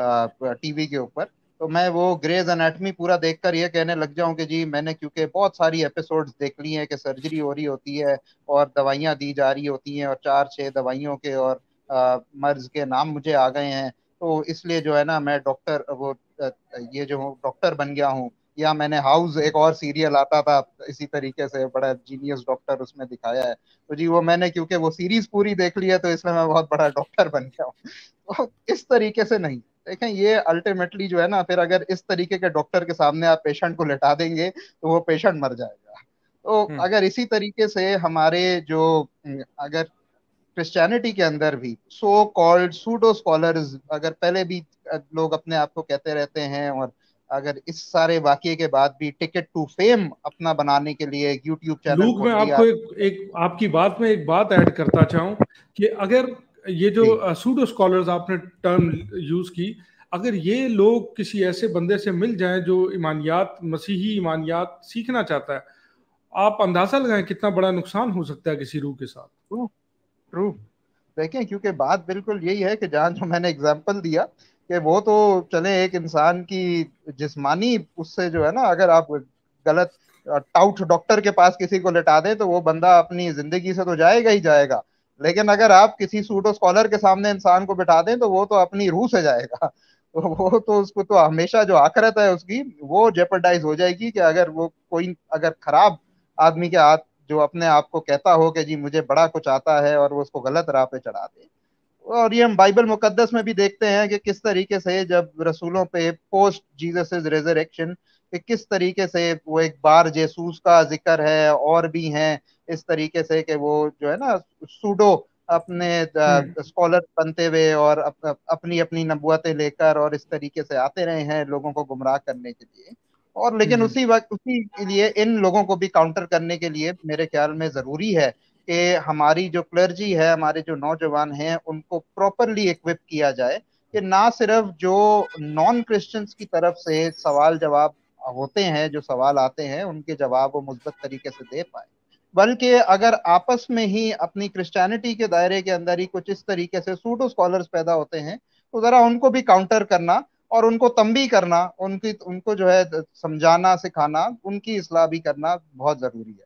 टीवी के ऊपर, तो मैं वो ग्रेज एनाटमी पूरा देखकर ये कहने लग जाऊं कि जी मैंने, क्योंकि बहुत सारी एपिसोड्स देख ली हैं कि सर्जरी हो रही होती है और दवाइयाँ दी जा रही होती हैं और चार छह दवाइयों के और आ, मर्ज के नाम मुझे आ गए हैं, तो इसलिए जो है ना मैं डॉक्टर वो ये जो डॉक्टर बन गया हूँ। या मैंने हाउस, एक और सीरियल आता था इसी तरीके से, बड़ा जीनियस डॉक्टर उसमें दिखाया है, तो जी वो मैंने क्योंकि वो सीरीज पूरी देख ली है तो इसमें मैं बहुत बड़ा डॉक्टर बन गया हूँ। तो इस तरीके से नहीं। देखें, ये अल्टीमेटली जो है ना, फिर अगर इस तरीके के डॉक्टर के सामने आप पेशेंट को लेटा देंगे तो वो पेशेंट मर जाएगा। तो अगर इसी तरीके से हमारे जो, अगर क्रिश्चियनिटी के अंदर भी सो कॉल्ड सूडो स्कॉलर्स, अगर पहले भी लोग अपने आप को कहते रहते हैं, और अगर इस सारे वाकये के बाद भी टिकट टू फेम अपना बनाने के लिए यूट्यूब चैनल लूक, मैं आपको एक, एक आपकी बात में एक बात ऐड करता चाहूँ कि अगर ये जो सूडो स्कॉलर्स आपने टर्म यूज की, अगर ये लोग किसी ऐसे बंदे से मिल जाएं जो ईमानियात, मसीही ईमानियात सीखना चाहता है, आप अंदाजा लगाएं कितना बड़ा नुकसान हो सकता है किसी रूह के साथ। ट्रू ट्रू देखें, क्योंकि बात बिल्कुल यही है कि जहाँ जो मैंने एग्जांपल दिया कि वो तो चले एक इंसान की जिस्मानी, उससे जो है ना, अगर आप गलत टाउट डॉक्टर के पास किसी को लेटा दें तो वो बंदा अपनी जिंदगी से तो जाएगा ही जाएगा, लेकिन अगर आप किसी सूडो स्कॉलर के सामने इंसान को बिठा दें तो वो तो अपनी रूह से जाएगा। तो वो तो उसको तो हमेशा जो आखिरत है उसकी वो जेपरडाइज हो जाएगी कि अगर वो कोई अगर खराब आदमी के हाथ, जो अपने आप को कहता हो कि जी मुझे बड़ा कुछ आता है, और वो उसको गलत राह पे चढ़ा दे। और ये हम बाइबल मुकद्दस में भी देखते हैं कि किस तरीके से जब रसूलों पे पोस्ट जीसस रेजरेक्शन, कि किस तरीके से वो एक बार जेसूस का जिक्र है, और भी हैं इस तरीके से कि वो जो है ना सूडो अपने स्कॉलर बनते हुए और अप, अपनी अपनी नबुवतें लेकर और इस तरीके से आते रहे हैं लोगों को गुमराह करने के लिए। और लेकिन उसी वक्त उसी के लिए इन लोगों को भी काउंटर करने के लिए मेरे ख्याल में जरूरी है कि हमारी जो क्लर्जी है, हमारे जो नौजवान हैं, उनको प्रॉपरली इक्विप किया जाए कि ना सिर्फ जो नॉन क्रिश्चियंस की तरफ से सवाल जवाब होते हैं, जो सवाल आते हैं उनके जवाब वो मुस्बत तरीके से दे पाए, बल्कि अगर आपस में ही अपनी क्रिश्चियनिटी के दायरे के अंदर ही कुछ इस तरीके से सूडो स्कॉलर्स पैदा होते हैं तो जरा उनको भी काउंटर करना और उनको तंबी करना, उनकी उनको जो है समझाना सिखाना, उनकी इस्लाह भी करना बहुत जरूरी है।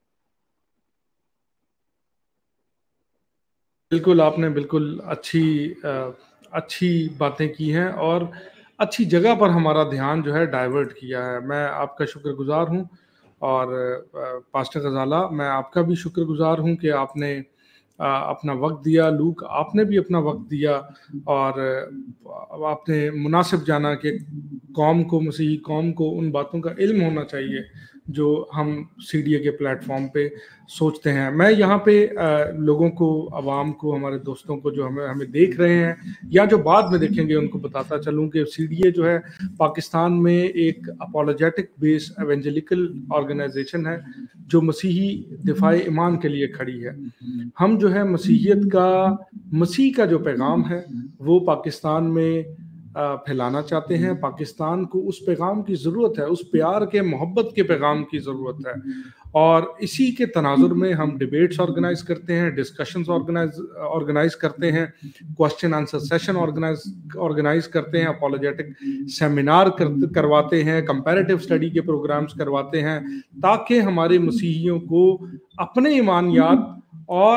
बिल्कुल, आपने बिल्कुल अच्छी अच्छी बातें की हैं और अच्छी जगह पर हमारा ध्यान जो है डाइवर्ट किया है। मैं आपका शुक्रगुजार हूं, और पास्टर गजाला, मैं आपका भी शुक्रगुजार हूं कि आपने अपना वक्त दिया। लूक, आपने भी अपना वक्त दिया और आपने मुनासिब जाना कि कौम को, मसीही कौम को उन बातों का इल्म होना चाहिए जो हम सीडीए के प्लेटफॉर्म पे सोचते हैं। मैं यहाँ पे लोगों को, आवाम को, हमारे दोस्तों को जो हमें हमें देख रहे हैं या जो बाद में देखेंगे उनको बताता चलूँ कि सीडीए जो है पाकिस्तान में एक अपोलोजेटिक बेस एवेंजलिकल ऑर्गेनाइजेशन है जो मसीही दिफाए ईमान के लिए खड़ी है। हम जो है मसीहियत का, मसीह का जो पैगाम है वो पाकिस्तान में फैलाना चाहते हैं। पाकिस्तान को उस पैगाम की ज़रूरत है, उस प्यार के, मोहब्बत के पैगाम की ज़रूरत है, और इसी के तनाजुर में हम डिबेट्स ऑर्गेनाइज करते हैं, डिस्कशंस ऑर्गेनाइज ऑर्गेनाइज करते हैं, question answer session organise organise करते हैं, अपोलोजेटिक सेमिनार कर, करवाते हैं, कंपैरेटिव स्टडी के प्रोग्राम्स करवाते हैं, ताकि हमारे मसीहियों को अपने ईमानियात और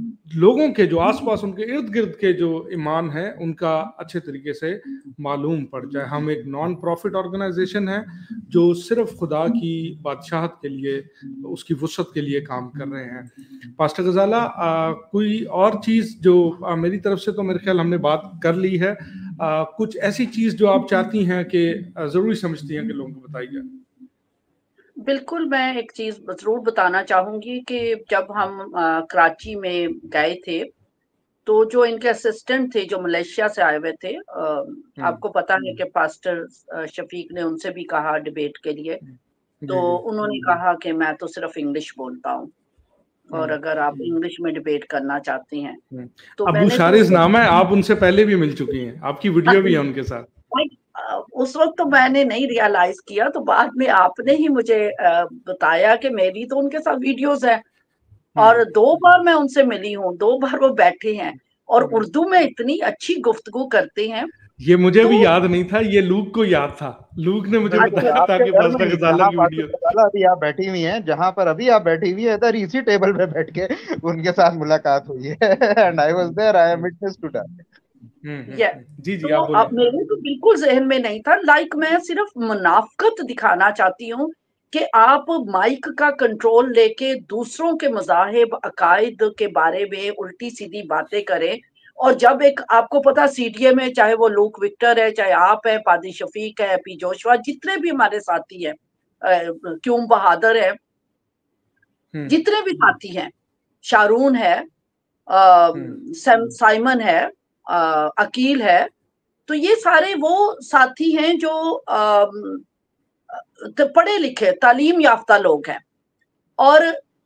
लोगों के जो आसपास उनके इर्द गिर्द के जो ईमान है उनका अच्छे तरीके से मालूम पड़ जाए। हम एक नॉन प्रॉफिट ऑर्गेनाइजेशन है जो सिर्फ खुदा की बादशाहत के लिए, उसकी वुसअत के लिए काम कर रहे हैं। पास्टर गजाला, आ, कोई और चीज़ जो आ, मेरी तरफ से तो मेरे ख्याल हमने बात कर ली है, आ, कुछ ऐसी चीज़ जो आप चाहती हैं कि ज़रूरी समझती हैं कि लोगों को बताई जाए? बिल्कुल, मैं एक चीज़ ज़रूर बताना चाहूँगी कि जब हम अ, कराची में गए थे, तो जो इनके असिस्टेंट थे, जो मलेशिया से आए हुए थे, अ, आपको पता है कि पास्टर अ, शफीक ने उनसे भी कहा डिबेट के लिए, तो उन्होंने कहा कि मैं तो सिर्फ इंग्लिश बोलता हूँ और अगर आप इंग्लिश में डिबेट करना चाहती हैं तो अबू मैंने शारिस तो नाम है, आप उनसे पहले भी मिल चुकी हैं, आपकी वीडियो भी है उनके साथ। उस वक्त तो मैंने नहीं रियलाइज किया, तो बाद में आपने ही मुझे बताया कि मेरी तो उनके साथ वीडियोस है और दो बार मैं उनसे मिली हूँ, दो बार वो बैठे हैं और उर्दू में इतनी अच्छी गुफ्तगू करते हैं। ये मुझे तो, भी याद नहीं था, ये लूक को याद था। लूक ने मुझे बताया था कि पास्टर गजाला की वीडियो अभी आप बैठी हुई हैं, जहां पर अभी आप बैठी हुई है, इधर इसी टेबल पे बैठ के उनके साथ मुलाकात हुई है। And I was there, I am witness to that. जी जी, तो आप बोलें। अब मेरे तो बिल्कुल जहन में नहीं था। लाइक मैं सिर्फ मुनाफकत दिखाना चाहती हूँ कि आप माइक का कंट्रोल लेके दूसरों के मजाहिब अकायद के बारे में उल्टी सीधी बातें करें, और जब एक आपको पता सीडीए में चाहे वो लूक विक्टर है, चाहे आप है, पादी शफीक है, पी जोशवा, जितने भी हमारे साथी हैं, क्यूम बहादुर है, जितने भी साथी हैं, शारून है, आ, साइमन है, आ, अकील है, तो ये सारे वो साथी हैं जो आ, पढ़े लिखे तालीम याफ्ता लोग हैं, और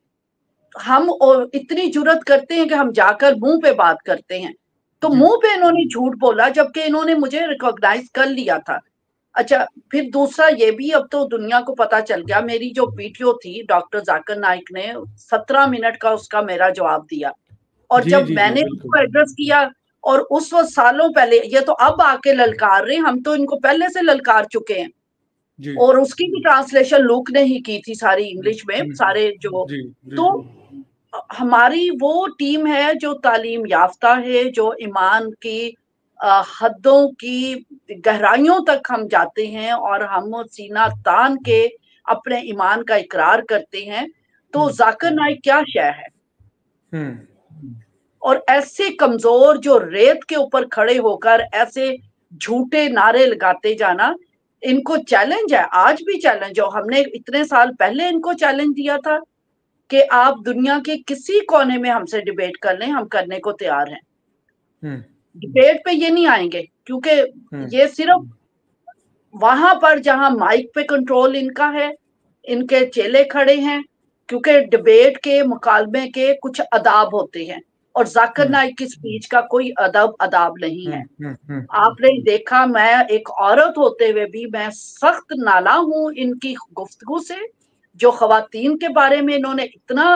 हम इतनी जुर्रत करते हैं कि हम जाकर मुंह पे बात करते हैं। तो मुंह पे इन्होंने झूठ बोला जबकि इन्होंने मुझे रिकॉग्नाइज कर लिया था। अच्छा, फिर दूसरा ये भी अब तो दुनिया को पता चल गया, मेरी जो वीडियो थी डॉक्टर जाकिर नाइक ने सत्रह मिनट का उसका मेरा जवाब दिया, और जी, जब जी, मैंने जी, उसको एड्रेस किया, और उस वक्त सालों पहले, ये तो अब आके ललकार रहे, हम तो इनको पहले से ललकार चुके हैं। जी, और उसकी भी ट्रांसलेशन लूक ने ही की थी सारी इंग्लिश में, सारे जो जी, जी, तो जी. हमारी वो टीम है जो तालीम याफ्ता है, जो ईमान की हदों की गहराइयों तक हम जाते हैं और हम सीना तान के अपने ईमान का इकरार करते हैं। तो जाकिर नाइक क्या शय है, और ऐसे कमजोर जो रेत के ऊपर खड़े होकर ऐसे झूठे नारे लगाते जाना, इनको चैलेंज है, आज भी चैलेंज है। हमने इतने साल पहले इनको चैलेंज दिया था कि आप दुनिया के किसी कोने में हमसे डिबेट कर लें, हम करने को तैयार हैं। डिबेट पे ये नहीं आएंगे क्योंकि ये सिर्फ वहां पर जहां माइक पे कंट्रोल इनका है, इनके चेले खड़े हैं, क्योंकि डिबेट के मुकालमे के कुछ अदाब होते हैं और जाकिर नाइक की स्पीच का कोई अदब अदाब नहीं है। आपने देखा, मैं एक औरत होते हुए भी मैं सख्त नाला हूं इनकी गुफ्तगू से, जो खवातीन के बारे में इन्होंने इतना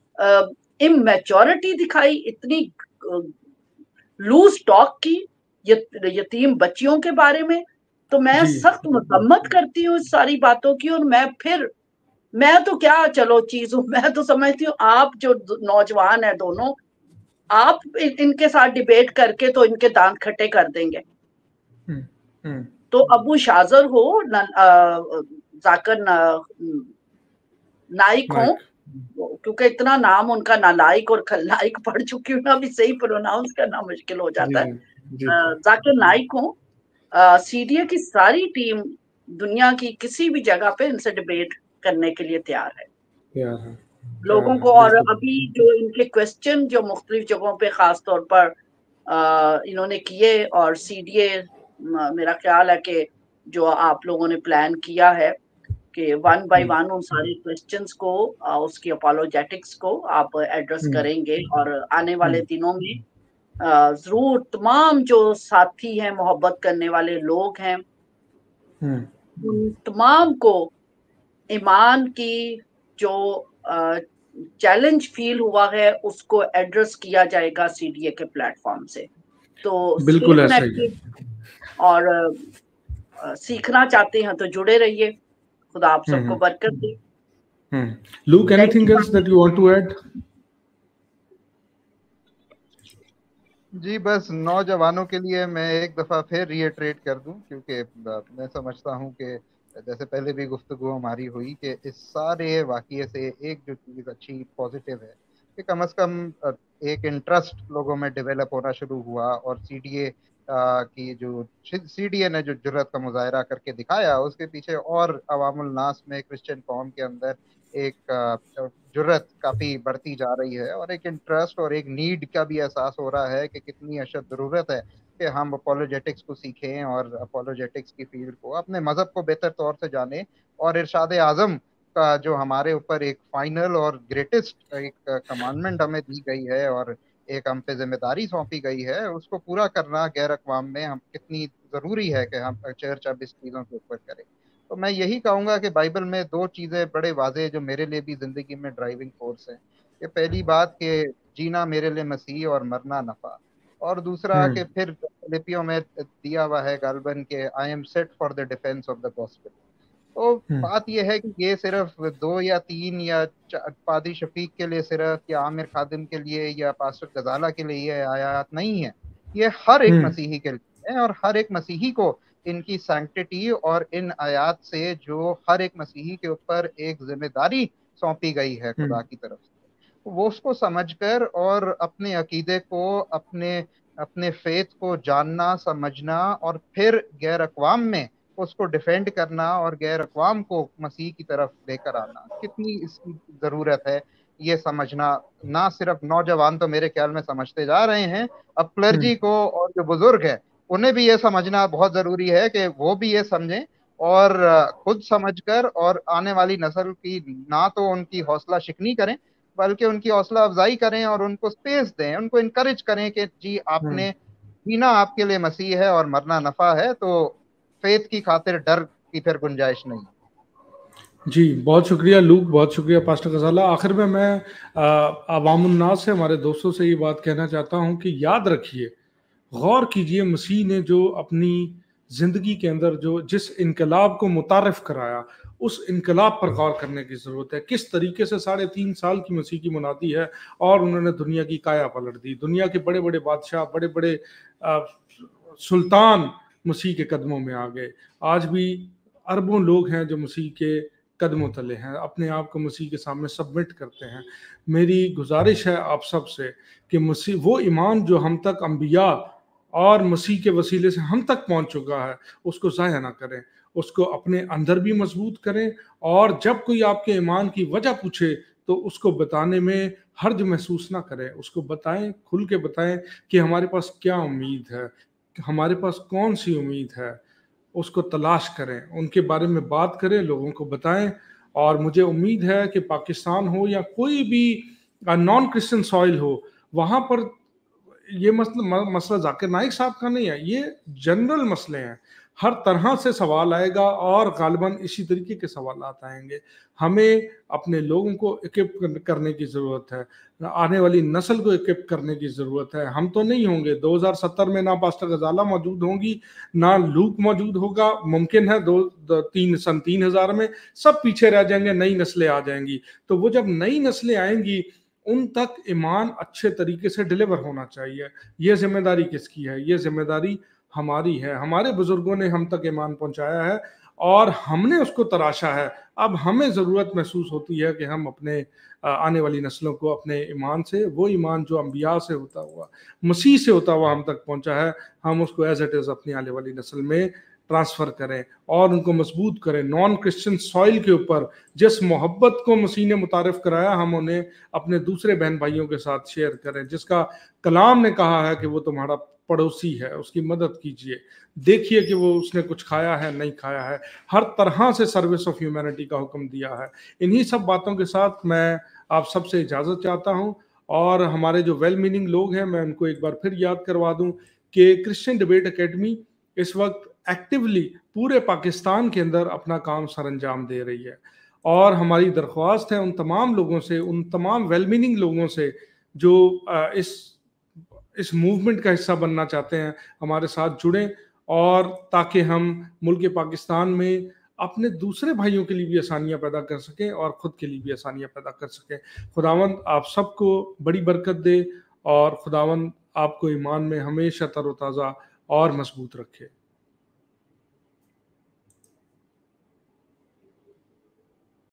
इमैच्योरिटी दिखाई, इतनी लूज टॉक की यतीम बच्चियों के बारे में। तो मैं सख्त मजम्मत करती हूँ इस सारी बातों की, और मैं फिर मैं तो क्या चलो चीज हूँ, मैं तो समझती हूँ आप जो नौजवान है दोनों, आप इन, इनके साथ डिबेट करके तो इनके दांत खट्टे कर देंगे। तो अबू शाजर हो, जाकिर नाइक हो, क्योंकि इतना नाम उनका नालायक और खलनायक पढ़ चुकी हूँ ना, अभी सही प्रोनाउंस करना मुश्किल हो जाता है। जाकिर नाइक हो, सीडीए की सारी टीम दुनिया की किसी भी जगह पे इनसे डिबेट करने के लिए तैयार है, तैयार है लोगों को। और अभी जो इनके क्वेश्चन जो मुख्तलिफ जगहों पे खास तौर पर इन्होंने किए, और सीडीए मेरा ख्याल है कि जो आप लोगों ने प्लान किया है कि वन बाय वन उन सारे क्वेश्चंस को, उसकी अपोलोजेटिक्स को आप एड्रेस करेंगे, और आने वाले दिनों में जरूर तमाम जो साथी हैं, मोहब्बत करने वाले लोग हैं, उन तमाम को ईमान की जो चैलेंज फील हुआ है उसको एड्रेस किया जाएगा सीडीए के प्लेटफॉर्म से। तो बिल्कुल ऐसा ही, और आ, सीखना चाहते हैं तो जुड़े रहिए। खुदा आप सबको बरकत दे। Look, anything else that you want to add? जी बस नौजवानों के लिए मैं एक दफ़ा फिर रिएटरेट कर दूं, क्योंकि मैं समझता हूं कि जैसे पहले भी गुफ्तगू हमारी हुई कि इस सारे वाक़ये से एक जो चीज़ अच्छी पॉजिटिव है कि कम अज़ कम एक इंटरेस्ट लोगों में डेवलप होना शुरू हुआ, और सीडीए की जो सीडीए ने जो जुर्रत का मुजाहरा करके दिखाया, उसके पीछे और अवामुल नास में, क्रिश्चियन कौम के अंदर एक जुर्रत काफ़ी बढ़ती जा रही है, और एक इंटरेस्ट और एक नीड का भी एहसास हो रहा है कि कितनी अशद ज़रूरत है कि हम अपोलोजेटिक्स को सीखें और अपोलोजेटिक्स की फील्ड को, अपने मज़हब को बेहतर तौर से जानें, और इरशाद आज़म का जो हमारे ऊपर एक फाइनल और ग्रेटेस्ट एक कमांडमेंट हमें दी गई है और एक हम पे जिम्मेदारी सौंपी गई है, उसको पूरा करना गैर अक़वाम में हम कितनी ज़रूरी है कि हम चर्च अब इस चीज़ों के ऊपर करें। तो मैं यही कहूँगा कि बाइबल में दो चीज़ें बड़े वाज़ेह जो मेरे लिए भी ज़िंदगी में ड्राइविंग फोर्स है, कि पहली बात कि जीना मेरे लिए मसीह और मरना नफ़ा, और दूसरा कि फिर फिलिपियों में दिया हुआ है गालबन के I am set for the defence of the gospel. तो बात यह है कि ये सिर्फ दो या तीन या पादी शफीक के लिए सिर्फ, या आमिर खादिम के लिए, या पास्टर गजाला के लिए ये आयात नहीं है, ये हर एक मसीही के लिए है, और हर एक मसीही को इनकी सैंक्टिटी और इन आयात से जो हर एक मसीही के ऊपर एक जिम्मेदारी सौंपी गई है खुदा की तरफ से, वो उसको समझकर और अपने अकीदे को, अपने अपने फेथ को जानना, समझना, और फिर गैर अक़वाम में उसको डिफेंड करना और गैर अक़वाम को मसीह की तरफ लेकर आना, कितनी इसकी ज़रूरत है ये समझना। ना सिर्फ नौजवान तो मेरे ख्याल में समझते जा रहे हैं, अब क्लर्जी को और जो बुजुर्ग है उन्हें भी ये समझना बहुत ज़रूरी है कि वो भी ये समझें और खुद समझकर और आने वाली नस्ल की ना तो उनकी हौसला शिकनी करें, बल्कि उनकी हौसला अफजाई करें और उनको स्पेस दें, उनको इनकरेज करें कि जी आपने जीना आपके लिए मसीह है और मरना नफ़ा है, तो फेथ की खातिर डर की फिर गुंजाइश नहीं। जी बहुत शुक्रिया लूक, बहुत शुक्रिया पास्टर गजाला। आखिर में मैं अवामुन्नास से, हमारे दोस्तों से ये बात कहना चाहता हूँ कि याद रखिए, गौर कीजिए, मसीह ने जो अपनी ज़िंदगी के अंदर जो जिस इनकलाब को मुतारफ़ कराया, उस इनकलाब पर गौर करने की ज़रूरत है। किस तरीके से साढ़े तीन साल की मसीह की मुनादी है और उन्होंने दुनिया की काया पलट दी। दुनिया के बड़े बड़े बादशाह, बड़े बड़े सुल्तान मसीह के कदमों में आ गए। आज भी अरबों लोग हैं जो मसीह के कदमों तले हैं, अपने आप को मसीह के सामने सबमिट करते हैं। मेरी गुजारिश है आप सब से कि मसीह, वो ईमान जो हम तक अंबिया और मसीह के वसीले से हम तक पहुंच चुका है, उसको ज़ाया ना करें, उसको अपने अंदर भी मजबूत करें, और जब कोई आपके ईमान की वजह पूछे तो उसको बताने में हर्ज महसूस ना करें। उसको बताएं, खुल के बताएं कि हमारे पास क्या उम्मीद है, हमारे पास कौन सी उम्मीद है, उसको तलाश करें, उनके बारे में बात करें, लोगों को बताएं। और मुझे उम्मीद है कि पाकिस्तान हो या कोई भी नॉन क्रिश्चियन सॉइल हो, वहाँ पर ये मसला मसला जाकिर नाइक साहब का नहीं है, ये जनरल मसले हैं। हर तरह से सवाल आएगा और गालिबन इसी तरीके के सवाल आएंगे। हमें अपने लोगों को इक्विप करने की ज़रूरत है, आने वाली नस्ल को इक्विप करने की ज़रूरत है। हम तो नहीं होंगे दो हज़ार सत्तर में, ना पास्टर गजाला मौजूद होंगी, ना लूक मौजूद होगा, मुमकिन है दो, दो तीन सन तीन हज़ार में सब पीछे रह जाएंगे, नई नस्लें आ जाएंगी। तो वो जब नई नस्लें आएंगी, उन तक ईमान अच्छे तरीके से डिलीवर होना चाहिए। ये जिम्मेदारी किसकी है? ये जिम्मेदारी हमारी है। हमारे बुजुर्गों ने हम तक ईमान पहुंचाया है और हमने उसको तराशा है। अब हमें ज़रूरत महसूस होती है कि हम अपने आने वाली नस्लों को अपने ईमान से, वो ईमान जो अंबिया से होता हुआ, मसीह से होता हुआ हम तक पहुंचा है, हम उसको एज इट इज़ अपनी आने वाली नस्ल में ट्रांसफ़र करें और उनको मजबूत करें। नॉन क्रिश्चियन सॉइल के ऊपर जिस मोहब्बत को मसीह ने मुतारिफ कराया, हम उन्हें अपने दूसरे बहन भाइयों के साथ शेयर करें। जिसका कलाम ने कहा है कि वो तुम्हारा पड़ोसी है, उसकी मदद कीजिए, देखिए कि वो उसने कुछ खाया है नहीं खाया है। हर तरह से सर्विस ऑफ ह्यूमैनिटी का हुक्म दिया है। इन्हीं सब बातों के साथ मैं आप सबसे इजाज़त चाहता हूँ, और हमारे जो वेल मीनिंग लोग हैं, मैं उनको एक बार फिर याद करवा दूँ कि क्रिश्चियन डिबेट एकेडमी इस वक्त एक्टिवली पूरे पाकिस्तान के अंदर अपना काम सर अंजाम दे रही है, और हमारी दरख्वास्त है उन तमाम लोगों से, उन तमाम वेल मीनिंग लोगों से जो इस इस मूवमेंट का हिस्सा बनना चाहते हैं, हमारे साथ जुड़ें, और ताकि हम मुल्क पाकिस्तान में अपने दूसरे भाइयों के लिए भी आसानियां पैदा कर सकें और ख़ुद के लिए भी आसानियां पैदा कर सकें। खुदावंद आप सबको बड़ी बरकत दे, और खुदावंद आपको ईमान में हमेशा तरोताज़ा और मजबूत रखे।